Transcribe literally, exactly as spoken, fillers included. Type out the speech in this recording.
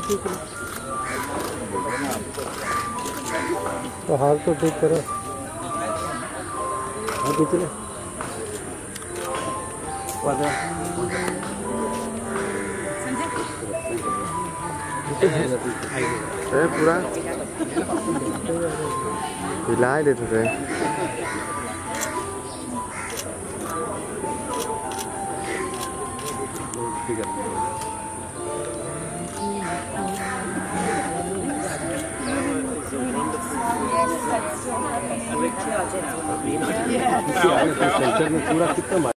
तो हाल तो ठीक करो। हाँ पिछले पूरा हिला देते थे। पूरा कितना